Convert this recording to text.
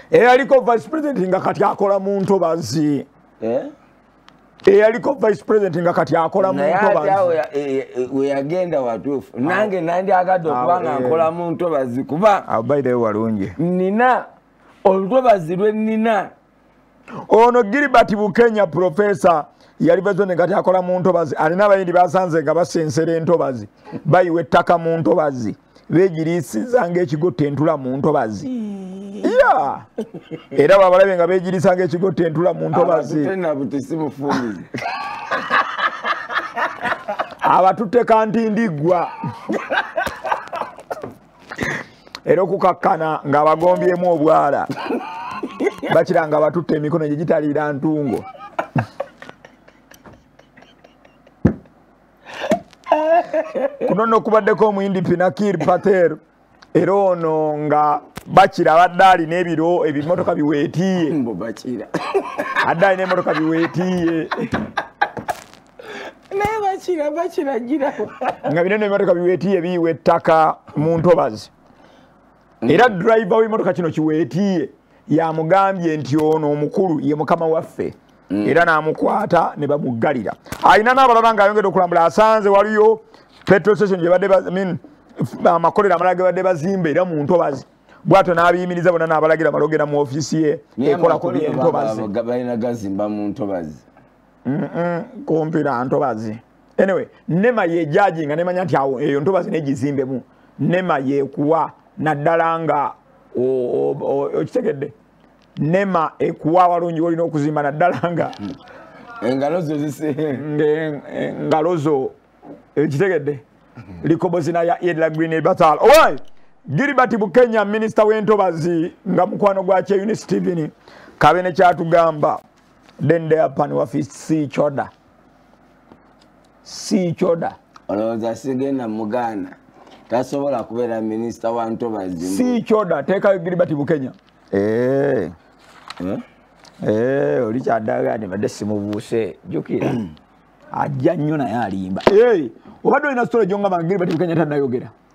Aliko vice president nga kati akola mu ntobazi. Aliko vice president nga kati akola mu ntobazi. We agenda watufu. Nange nandi agadde okubanga akola mu ntobazi kuba. Abaide walungi. Nina olutobazi lwe nina. Ono Gilbert Bukenya professor yali bazone kati akola mu ntobazi. Alina abayindi basanze nga basensera entobazi. Bayiwe ettaka mu ntobazi. Begirisiza ng'ekigotte entula mu ntobazi. Yeah. Era babalabe nga begirisa ng'ekigotte entula mu ntobazi. Tena butisi mufumizi. Abatutte kanti ndigwa. Era okukakkana nga bagombyemu obwala. Bakira nga batutte emikono gye gitaliira ntungo. Kuno no kubaddeko omuyindi Pinakir Patel era ono nga bakira abadde alina ebiro ebimotoka biweetiye mbo bakira adde alina emotoka biweetiye naye bakira gira nga bino ebimotoka biweetiye biyiwa ettaka mu ntobazi era driver w'emmotoka kino kiweetiye yamugambye nti ono omukulu ye mukama waffe era n'amukwata ne bamuggalira alina n'abalala ng'ayongedde okulambula asanze waliyo petrol station gye badde amakolero amalala ge badde bazimba era mu ntobazi bw'atyo n'abiyimiriza bonna n'abalagira balogera mu ofiisi ye ekola ku by'entobazi balina gazimba mu ntobazi kumpi na ntobazi anyway nema yejaji nga nemanya nti awo eyo ntobazi negizimbemu nema yekuwa naddala nga okitegedde nema ekuwa walungi olina okuzimba naddala nga engalozo ekitegedde likobozina ya Edla Green Batal owai Gilbert Bukenya minister w'entobazi nga mukwano gwa Eunice Steven kabene kyatugamba dende apani wafisi si choda olowooza sigenda muganda tasobola kubeera minister wa ntobazi si choda teekayo Gilbert Bukenya oli kyaddaga badde simubuuse jjukira ajja nnyo naye alimba obadde olina story gyongamba Gilbert Bukenya tannayogera